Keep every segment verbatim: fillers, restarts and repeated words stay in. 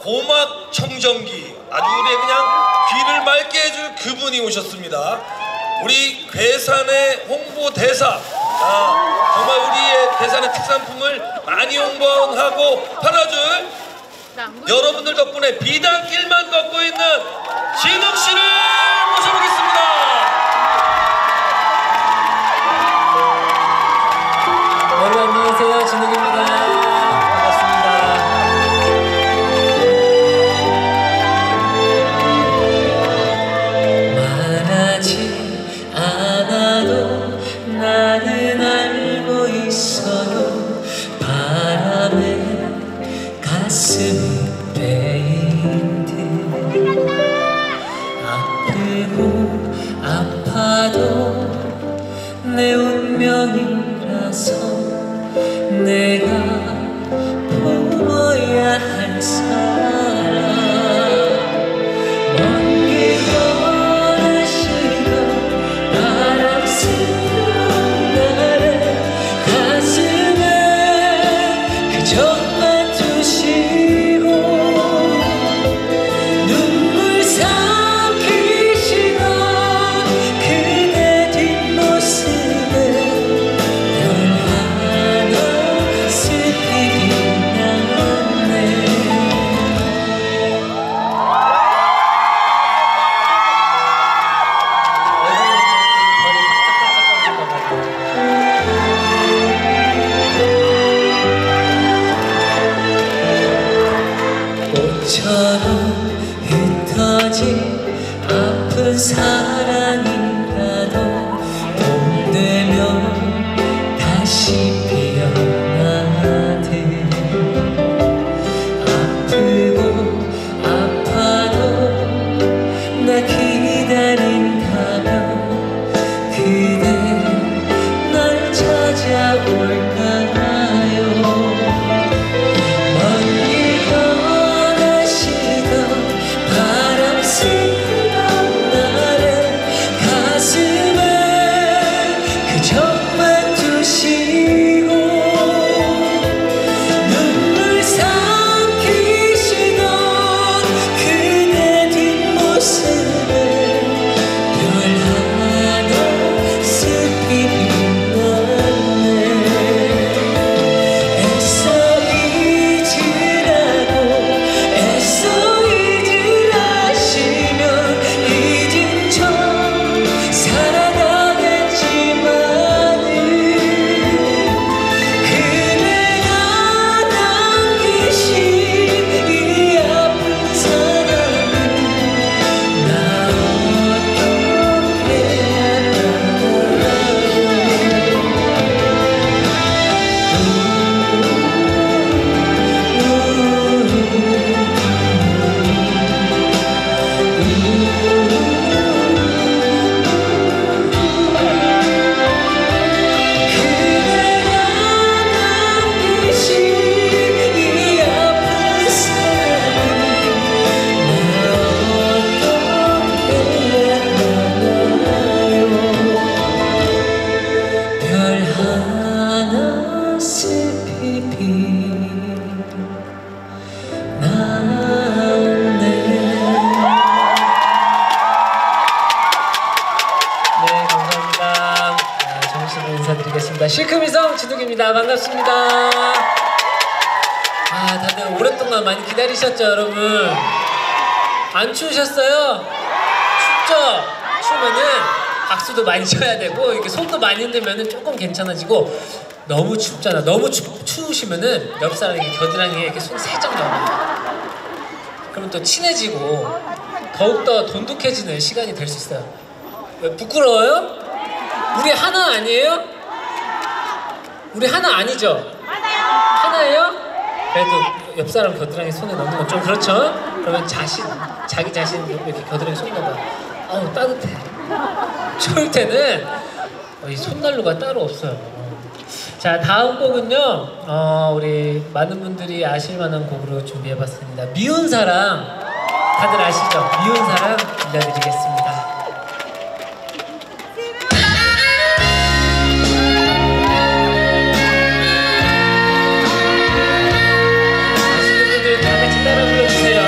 고막 청정기, 아주 우리의 그냥 귀를 맑게 해줄 그분이 오셨습니다. 우리 괴산의 홍보대사, 아, 정말 우리의 괴산의 특산품을 많이 홍보하고 팔아줄 여러분들 덕분에 비단길만 걷고 있는 진욱씨를 모셔보겠습니다. 여러분 안녕하세요, 진욱입니다. 반갑습니다. 말하지 않아도 나는 알고 있어도 바람에 가슴이 베인 듯 아프고 아파도 내 운명이라서 내가 보호야 할 사람 먼 길 떠나시던 바람 스러운 날에 가슴에 그저만 두시고 눈물 삼키시던 그대 뒷모습에 꽃처럼 흩어진 아픈 사랑이라도 봄 되면 다시 피어나듯 아프고 아파도 나 기다린다면 그대 날 찾아올까요? 실크미성 진욱입니다. 반갑습니다. 아, 다들 오랫동안 많이 기다리셨죠, 여러분? 안 추우셨어요? 춥죠? 추우면은 박수도 많이 쳐야 되고 이렇게 손도 많이 흔들면은 조금 괜찮아지고 너무 춥잖아. 너무 추, 추우시면은 옆 사람에게 겨드랑이에 이렇게 손 살짝 넣어요. 그러면 또 친해지고 더욱더 돈독해지는 시간이 될 수 있어요. 왜, 부끄러워요? 우리 하나 아니에요? 우리 하나 아니죠? 하나예요? 그래도 옆 사람 겨드랑이 손에 넣는 건 좀 그렇죠? 그러면 자신, 자기 자신 이렇게 겨드랑이 손 넣어봐. 어우, 따뜻해. 추울 때는 이 손난로가 따로 없어요. 자, 다음 곡은요, 어, 우리 많은 분들이 아실 만한 곡으로 준비해봤습니다. 미운 사람, 다들 아시죠? 미운 사람 들려드리겠습니다. 아시는 분들 다 같이 따라 불러주세요.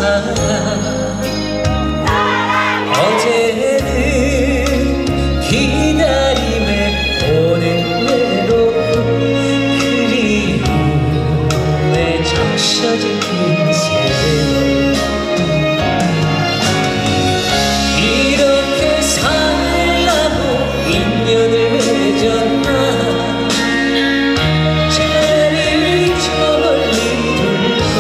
사랑 어제는 기다림에 오는 외로움 그리움에 적셔진 빈새 이렇게 살라고 인연을 맺었나 차라리 저 멀리 둘걸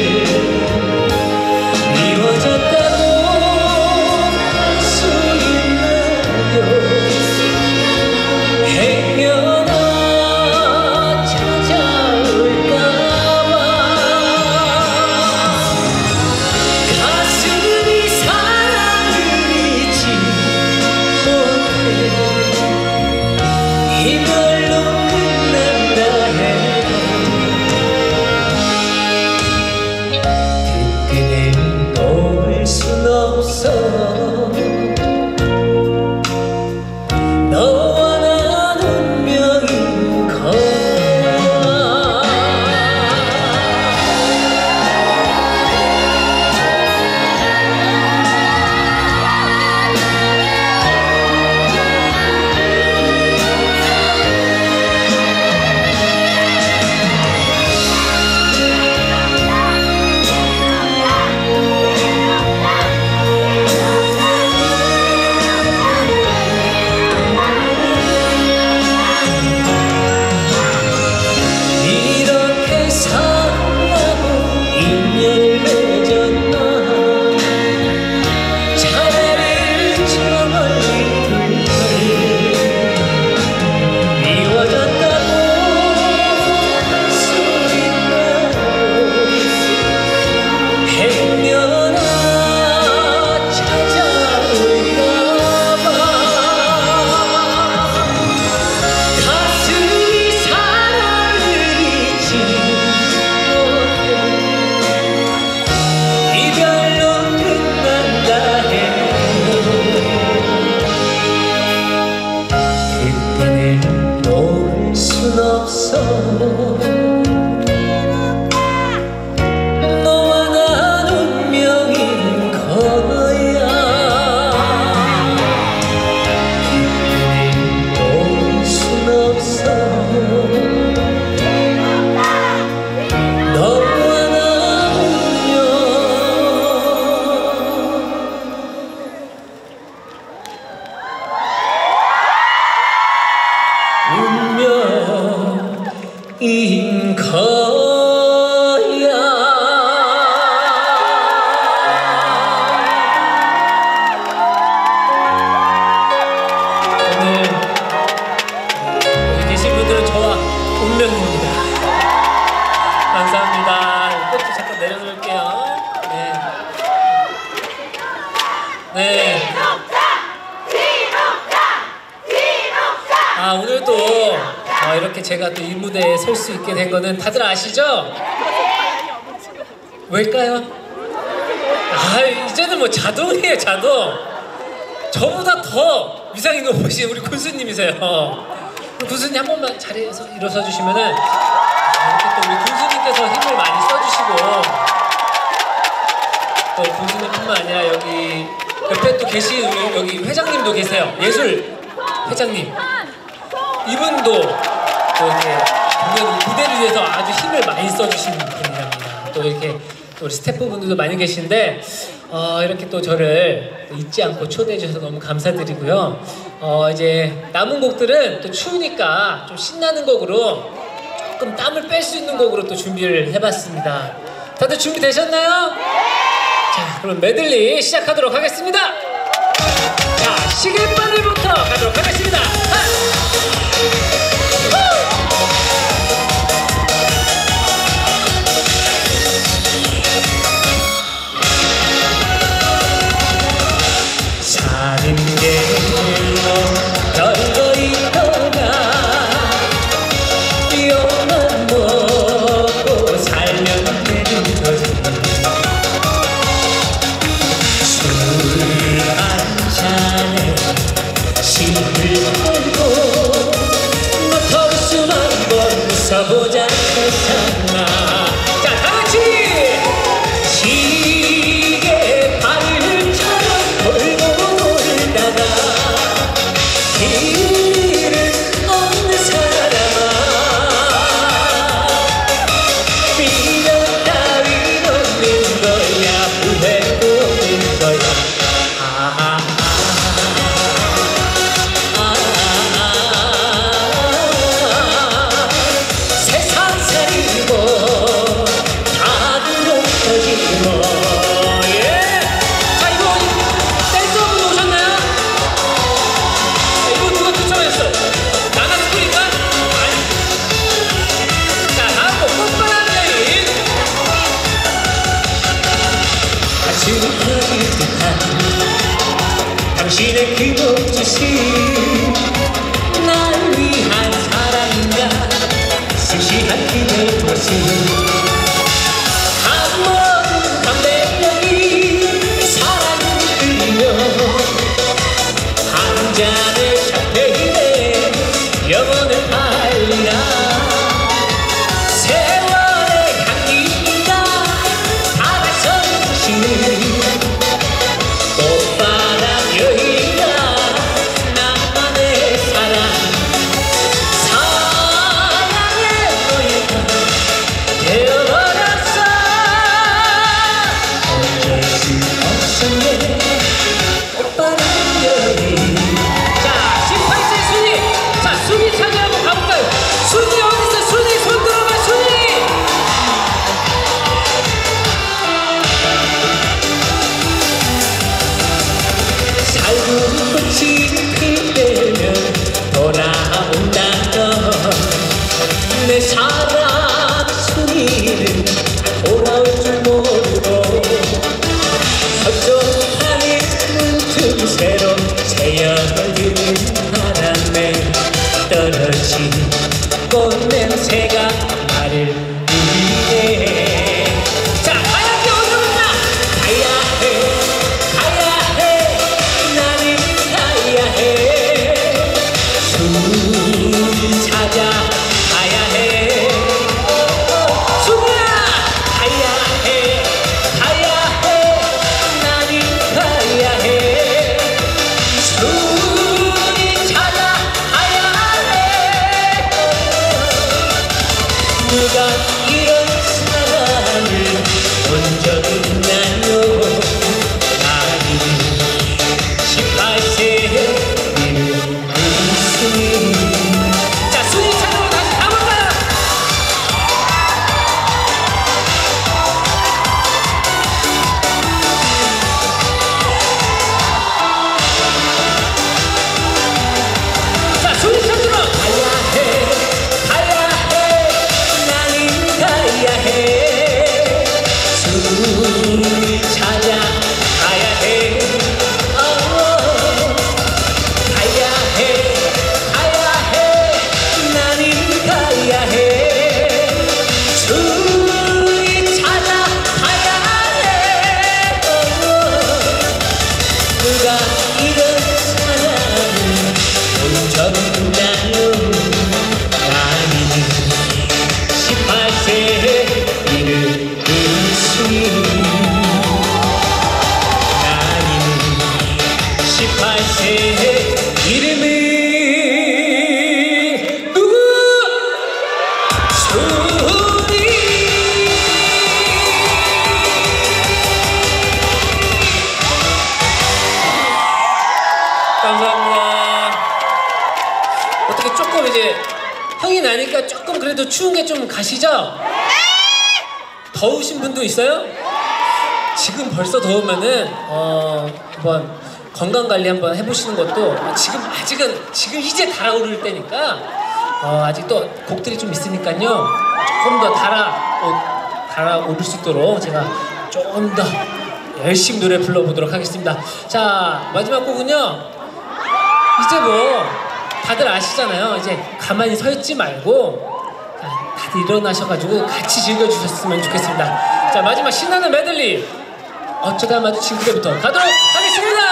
미워졌다고 할 수 있나요 행여나 찾아올까봐 가슴이 사랑을 잊지 못해 이별로 끝난다 해도 그때는 놓을 순 없어 너와 난 운명인 거야 이렇게 살라고 인연을 맺었나 차라리 저 멀리 둘걸 미워졌다고 할 수 있나요 행여나 찾아올까봐 가슴이 사랑을 잊지 못해 이별로 끝난다 해도 그때는 놓을 순 없어 너와 난 운명인 거야 그때는 놓을 순 없어 너와 나 운명 운명인 거야 오늘 여기 계신 분들은 저와 운명입니다 감사합니다. 꽃도 잠깐 내려놓을게요. 네. 네. 아 오늘 또 아, 이렇게 제가 또 이 무대에 설 수 있게 된 거는 다들 아시죠? 왜일까요? 아 이제는 뭐 자동이에요 자동. 저보다 더 위상이 높으신 우리 군수님이세요. 군수님 한 번만 자리에서 일어서 주시면은 이렇게 또 우리 군수님께서 힘을 많이 써주시고 또 군수님뿐만 아니라 여기 옆에 또 계신 우리 여기 회장님도 계세요. 예술 회장님 이분도 또 이렇게 공연 무대를 위해서 아주 힘을 많이 써주신 분이랍니다. 또 이렇게 또 우리 스태프분들도 많이 계신데 어, 이렇게 또 저를 잊지 않고 초대해 주셔서 너무 감사드리고요. 어, 이제 남은 곡들은 또 추우니까 좀 신나는 곡으로 조금 땀을 뺄 수 있는 곡으로 또 준비를 해봤습니다. 다들 준비되셨나요? 자, 그럼 메들리 시작하도록 하겠습니다. 자, 시계바늘부터 가도록 하겠습니다. 하! 사는 게로 떨고 있거나 욕만 먹고 살면 되는 거지. 술 한 잔에 힘을 스며들 듯한 당신의 그 몸짓이 날 위한 사랑인가 싱싱한 그대 모습 한 모든 한 매력이 사랑을 끌며 한 잔의 샴페인에 영혼을 알리라 세월의 향기가 다가선 당신은 꽃바람 여인아 나만의 사랑 사랑의 노예가 되어버렸어 어쩔 수 없었네 꽃바람 여인 자 십팔 세 순위 자 순위 차지 한번 가볼까요 순위 어딨어 순위 손 들어봐 순위 살구는 꽃이 필 때면 돌아온다던 내 사랑 순이는 돌아올 줄 모르고 서쪽하니 틈새로 새어드는 바람에 떨어진 꽃냄새가 나를 울리네 자 하얗게 올라온다 가야 해 가야 해 나는 가야 해 숨을 찾아 가야 해 숨이야 가야 해 가야 해 나는 가야 해 숨을 찾아 가야 해 누가 이런 사랑을 본 적이 있나요 나는 십팔 세의 이른 순이 자 순위 차례로 다시 가볼까요 자 순위 차례로 가야 해 가야 해 나는 가야 해 숨을 찾아 가야 해 어, 가야 해 가야 해 나는 가야 해 숨을 찾아 가야 해 어, 누가 이런 사랑을 본 적 있나요 나는 십팔 세의 이른 순이 나는 십팔 세의 이름은 누구 순이 감사합니다 어떻게 조금 이제 형이 나니까 조금 그래도 추운 게 좀 가시죠? 더우신 분도 있어요? 지금 벌써 더우면은 어 한번 건강 관리 한번 해보시는 것도 지금 아직은 지금 이제 달아오를 때니까 어 아직 또 곡들이 좀 있으니까요 조금 더 달아 어, 달아오를 수 있도록 제가 조금 더 열심히 노래 불러보도록 하겠습니다. 자 마지막 곡은요 이제 뭐 다들 아시잖아요. 이제 가만히 서 있지 말고 다들 일어나셔가지고 같이 즐겨주셨으면 좋겠습니다. 자 마지막 신나는 메들리 어쩌다 마주친 그대부터 가도록 하겠습니다.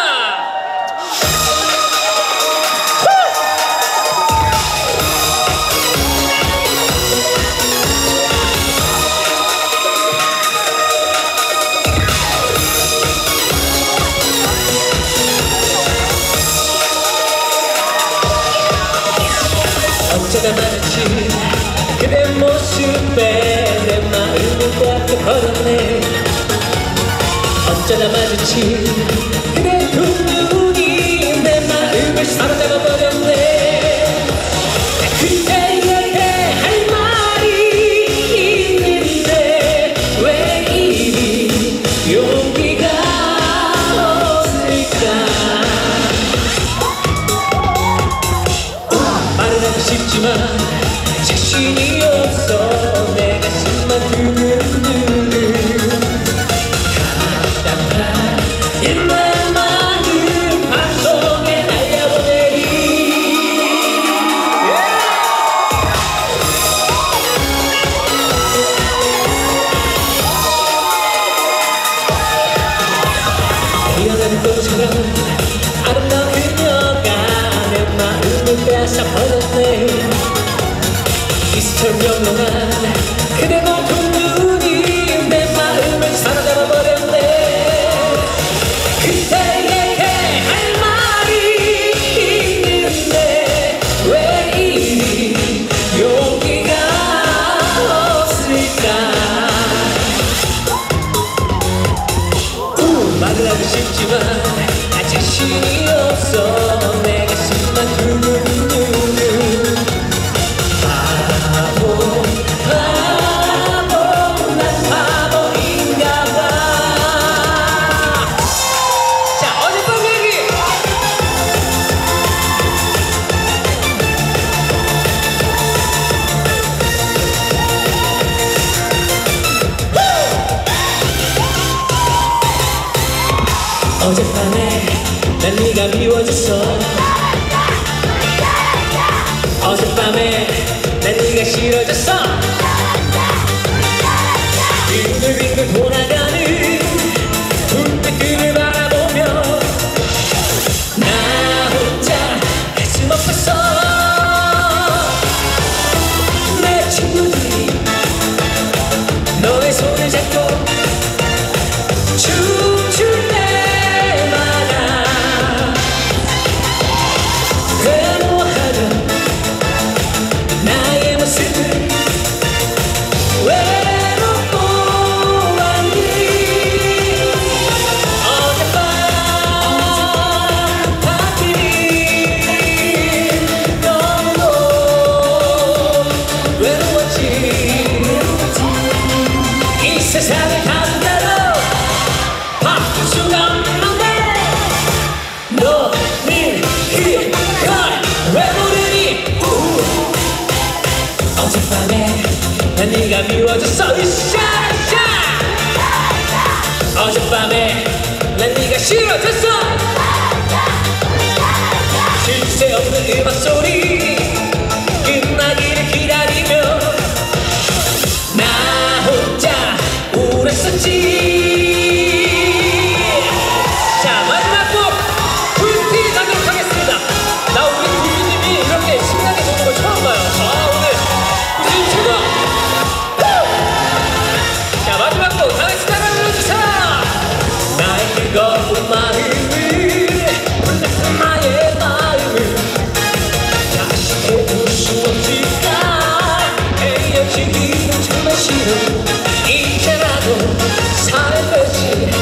어쩌다 마주친 그대 모습에 내 마음이 꽉 걸었네 어쩌다 마주친 그대 두 눈이 내 마음을 사로잡아 버렸네 그대에게 할 말이 있는데 왜 이리 용기가 없을까 말은 하고 싶지만 자신이 없어 내 가슴만 두근두근 답답한 다 버렸네. 미스터명령한 그대 높은 눈이 내 마음을 사로잡아 버렸네. 그대에게 할 말이 있는데 왜 이리 용기가 없을까. 우 말을 하고 싶지만 나 자신이 없어. 내 가슴만 두근두근 바보 바보 난 바보인가봐. 자 어젯밤 얘기. 어젯밤에 난 네가 미워졌어. 어젯밤에 난 네가 싫어졌어. 빙글빙글 돌아가는 불빛들을 바라보며 나 혼자 가슴 아팠어. 내 친구들이 너의 손을 잡고 춤출 때마다 외로워하는 나의 모습을 외롭고 왔니. 어젯밤 밤길이 너무도 외로웠지. 이 세상을 가진 대로 바꿀 수가 없는데 너는 그걸 왜 모르니. 우. 어젯밤에 난 네가 미워졌어. 으쌰으쌰. 어젯밤에 난 네가 싫어졌어. 쉴 새 없는 음악 소리 끝나기를 기다리며 나 혼자 우울했었지. 자 마지막 곡 불티 가도록 하겠습니다. 나 우리 구주님이 이렇게 신나게 노는 걸 처음 봐요. 아 오늘 구주님 최고. 자 마지막 곡 다 같이 따라 불러주세요. 나의 뜨거운 마음을 불났던 나의 마음을 다시 해볼 수 없을까. 헤어지기는 정말 싫어. 이제라도 살며시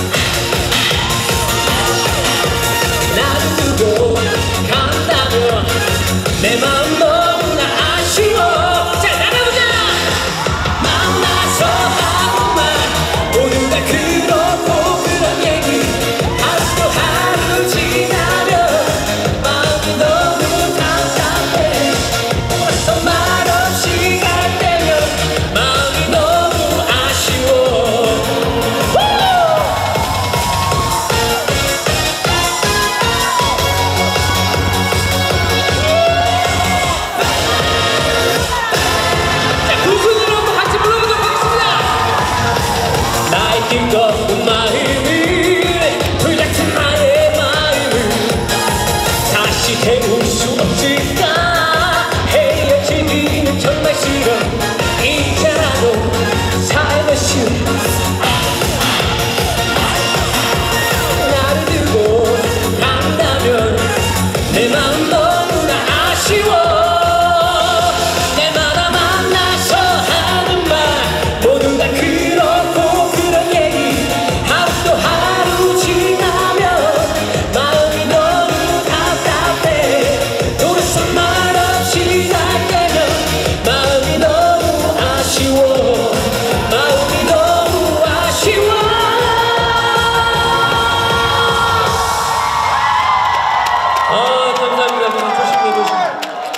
나를 두고 간다면 내 마음 너무나 아쉬워. 자 나가보자. 만나서 하는 말 모두 다 그렇고 그런 얘기 하루도 하루 지나면 마음이 너무 답답해. 벌써 말없이 갈 때면 마음이 너무 아쉬워. 자, 구순이로 한번 같이 불러보도록 하겠습니다. 나의 뜨거운 마음을 불같은 나의 마음을 다시 태울 수 없을까. 헤어지기는 정말 싫어. 이제라도 살며시 나를 두고 간다면 내 마음 너무나 아쉬워. 내마다 만나서 하는 말 모두 다 그렇고 그런 얘기 하루도 하루 지나면 마음이 너무 답답해. 노래서 말없이 갈 때면 마음이 너무 아쉬워. 마음이 너무 아쉬워. 아 감사합니다. 그럼 조심히 해보시고.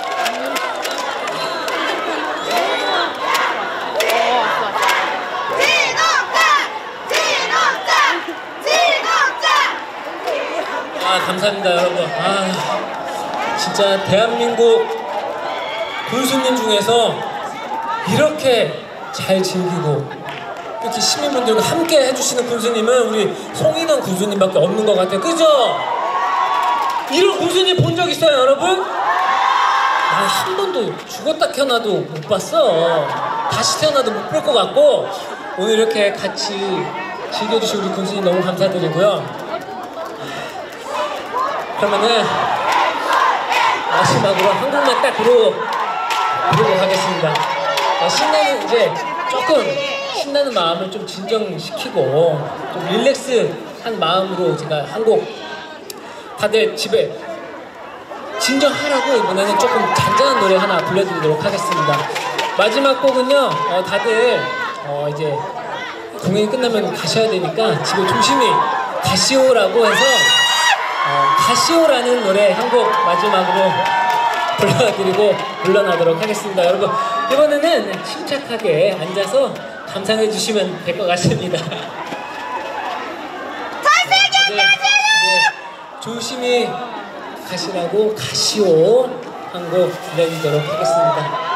아 감사합니다 여러분. 아 진짜 대한민국 군수님 중에서 이렇게 잘 즐기고 이렇게 시민분들과 함께 해주시는 군수님은 우리 송인원 군수님밖에 없는 것 같아요. 그죠? 이런 군수님 본 적 있어요 여러분? 나 한 번도 죽었다 태어나도 못 봤어. 다시 태어나도 못 볼 것 같고 오늘 이렇게 같이 즐겨주신 우리 군수님 너무 감사드리고요. 그러면은 마지막으로 한 곡만 딱 부르고 부르고 가겠습니다. 어, 신나는 이제 조금 신나는 마음을 좀 진정시키고 좀 릴렉스한 마음으로 제가 한 곡 다들 집에 진정하라고 이번에는 조금 잔잔한 노래 하나 불러드리도록 하겠습니다. 마지막 곡은요, 어, 다들 어, 이제 공연이 끝나면 가셔야 되니까 집에 조심히 가시오라고 해서 어, 가시오라는 노래 한 곡 마지막으로 불러드리고 물러나도록 하겠습니다. 여러분 이번에는 침착하게 앉아서 감상해 주시면 될 것 같습니다. 다들, 네, 조심히 가시라고 가시오 한 곡 들려드리도록 하겠습니다.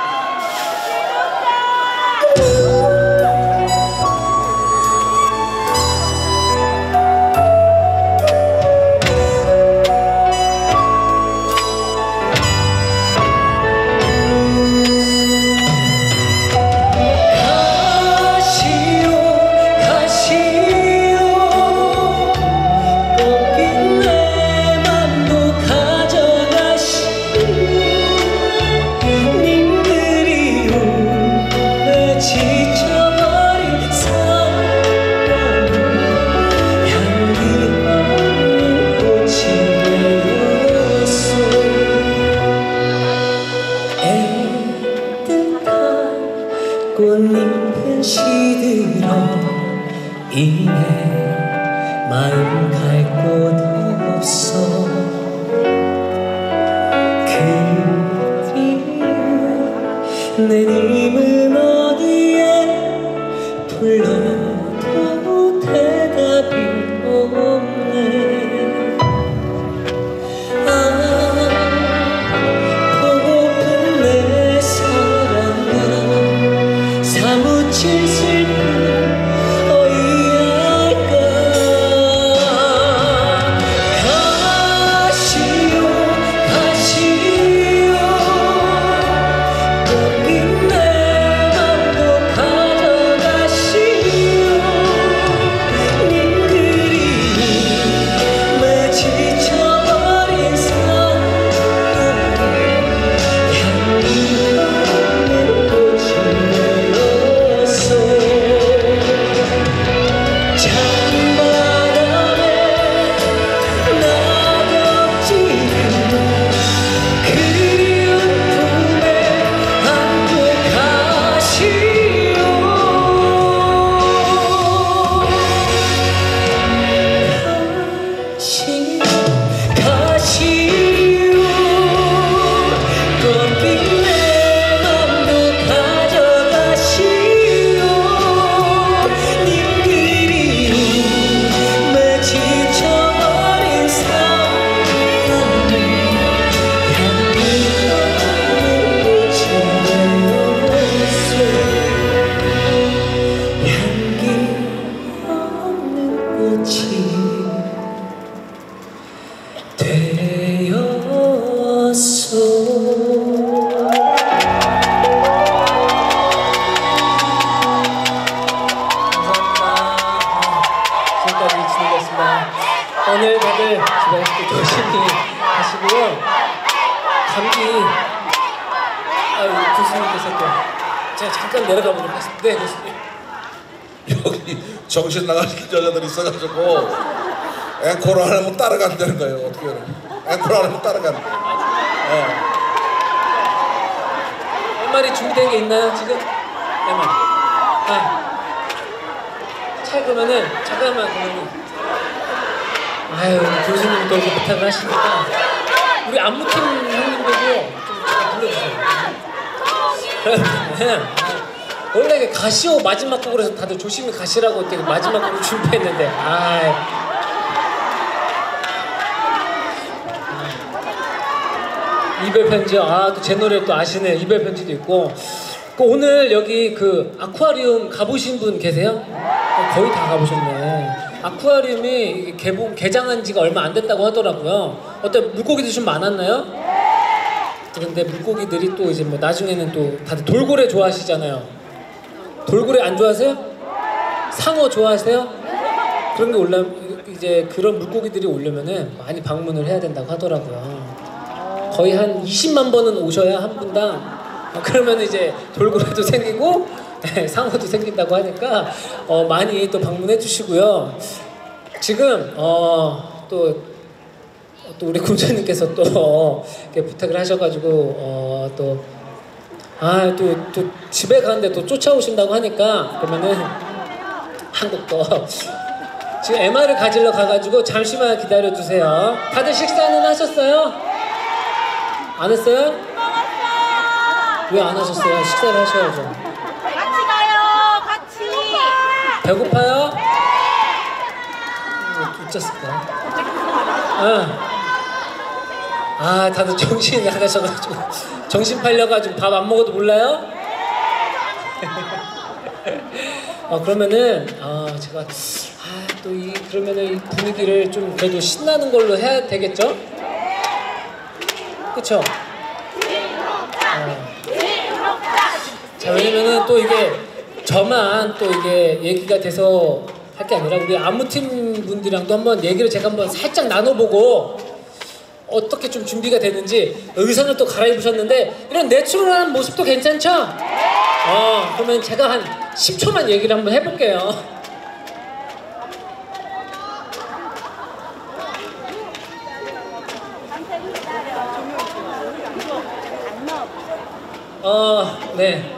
꽃잎은 시들어 이내 마음 갈 곳 없어 그리운 내 님은 어디에 불러도 대답이 없네. 아 보고픈 내 사랑아 사무칠 슬픔 어이할까. 가시오 가시오 꽃잎 내 맘도 가져가시오. 님 그리움에 지쳐버린 사랑을 향기 없는 꽃이 찬바람에 낙엽지는 그리운 품에 안고 가시오. 가시오 꽃잎 내 맘도 가져가시오. 님 그리움에 지쳐버린 사랑을 향기 없는 꽃이 되었소. 지금까지 진행했습니다. 오늘 다들 집에 조심히 가시고요. 감기 아유 교수님께서 또 제가 잠깐 내려가 보도록 하겠습니다. 네 교수님. 여기 정신 나가신 여자들이 있어가지고 앵콜 안 하면 따라간다는 거예요. 어떻게 해요? 앵콜 안 하면 따라간다. 어. 엠알이 준비된 게 있나요 지금? 엠알. 아. 차 그러면은 잠깐만 그러면. 아유 교수님 또 이렇게 부탁을 하시니까 우리 안무팀 형님들도 좀 잠깐 불러주세요. 그러면 원래 이게 가시오 마지막 곡으로 해서 다들 조심히 가시라고 되게 마지막 곡으로 준비했는데 아이. 이별 편지요. 아, 또 제 노래 또 아시네. 이별 편지도 있고. 그 오늘 여기 그 아쿠아리움 가보신 분 계세요? 어, 거의 다 가보셨네. 아쿠아리움이 개봉 개장한 지가 얼마 안 됐다고 하더라고요. 어때 물고기도 좀 많았나요? 그런데 물고기들이 또 이제 뭐 나중에는 또 다들 돌고래 좋아하시잖아요. 돌고래 안 좋아하세요? 상어 좋아하세요? 그런 게 올라 이제 그런 물고기들이 오려면은 많이 방문을 해야 된다고 하더라고요. 거의 한 이십만 번은 오셔야 한 분당. 그러면 이제 돌고래도 생기고 상어도 생긴다고 하니까 어, 많이 또 방문해 주시고요. 지금 어, 또, 또 우리 군주님께서 또 이렇게 부탁을 하셔가지고 어, 또 아, 또, 또 집에 가는데 또 쫓아오신다고 하니까 그러면은 한국 거 지금 엠알을 가지러 가가지고 잠시만 기다려주세요. 다들 식사는 하셨어요? 안 했어요? 왜 안 하셨어요? 식사를 하셔야죠. 같이 가요. 같이. 배고파요? 웃겼을까? 아, 아, 다들 정신이 나가셔가지고 정신 팔려가지고 밥 안 먹어도 몰라요? 어, 그러면은 아 제가 아, 또 이 그러면은 이 분위기를 좀 그래도 신나는 걸로 해야 되겠죠? 그쵸? 어. 자, 왜냐면은 또 이게 저만 또 이게 얘기가 돼서 할 게 아니라 우리 안무팀 분들이랑도 한번 얘기를 제가 한번 살짝 나눠보고 어떻게 좀 준비가 되는지. 의상을 또 갈아입으셨는데 이런 내추럴한 모습도 괜찮죠? 어, 그러면 제가 한 십 초만 얘기를 한번 해볼게요. 어, 네.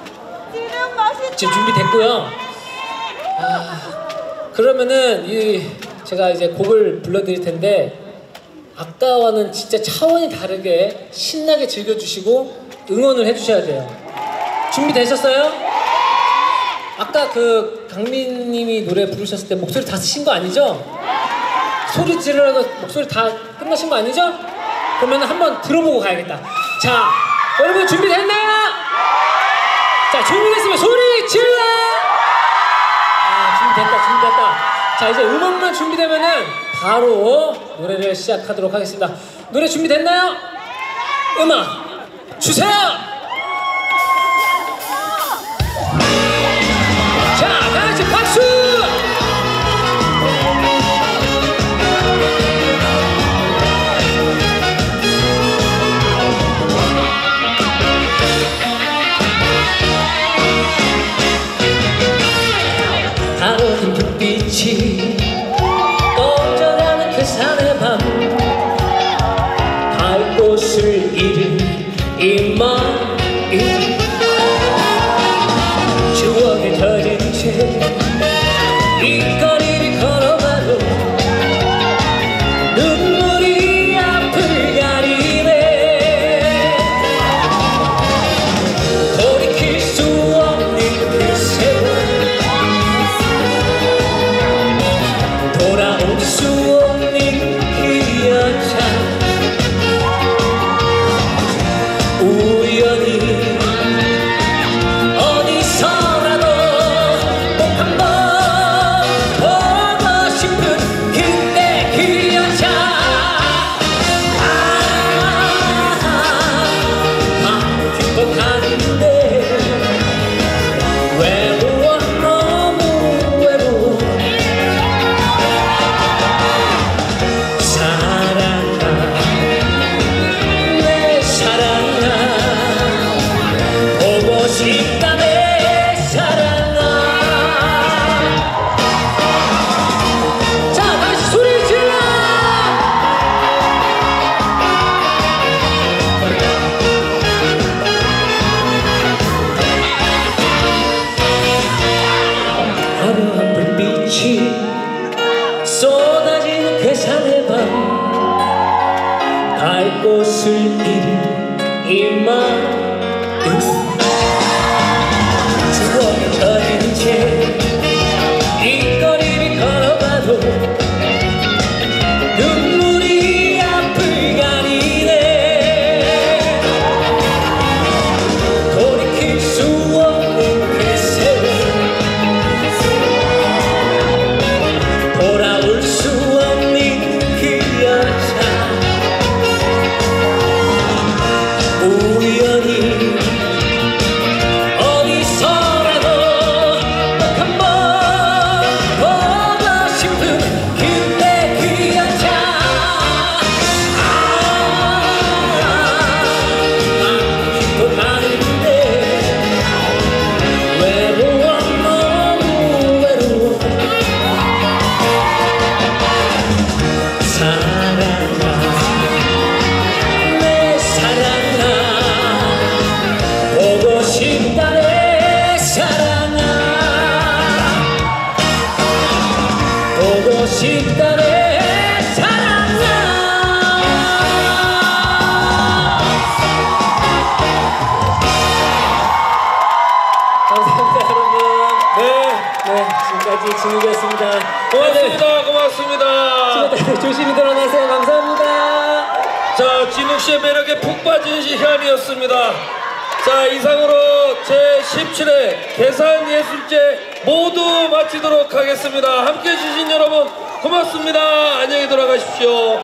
지금 준비됐고요. 아, 그러면은 이 제가 이제 곡을 불러드릴 텐데 아까와는 진짜 차원이 다르게 신나게 즐겨주시고 응원을 해주셔야 돼요. 준비되셨어요? 아까 그 강민님이 노래 부르셨을 때 목소리 다 쓰신 거 아니죠? 소리 지르라고 목소리 다 끝나신 거 아니죠? 그러면 한번 들어보고 가야겠다. 자, 여러분 준비됐나요? 자, 준비됐으면 소리 질러! 아, 준비됐다, 준비됐다. 자, 이제 음악만 준비되면은 바로 노래를 시작하도록 하겠습니다. 노래 준비됐나요? 음악 주세요! 자, 다 같이 박수! 다른 불빛이 떠져가는 그 산의 밤 갈 곳을 잃은 이 마음 추억에 젖은 채 이 거리를 걸어가도 눈물이 앞을 가리네. 돌이킬 수 없는 그 세월 돌아올 수 없는 그 여자 우연히 어디서라도 꼭 한번 보고 싶은 그때 그 여자. 아, 마음 기뻐하는데 외로워 너무 외로워. 사랑아 내 사랑아 보고 싶다 내 사랑아. 자, 다시 소리 질러! 화려한 불빛이 쏟아지는 그 산의 밤 갈 곳을 잃은 이 마음 추억에 젖은 채 이 거리를 걸어가도 눈물이 앞을 가리네. 돌이킬 수 없는 그 세월 돌아올 수 없는 그 여자 싶다 내 사랑아. 감사합니다 여러분. 네, 네 지금까지 진욱이었습니다. 고맙습니다. 고맙습니다. 다들 조심히 들어가세요. 감사합니다. 자, 진욱 씨의 매력에 푹 빠진 시간이었습니다. 자, 이상으로 제십칠 회 계산예술제 모두 마치도록 하겠습니다. 함께해 주신 여러분 고맙습니다. 안녕히 돌아가십시오.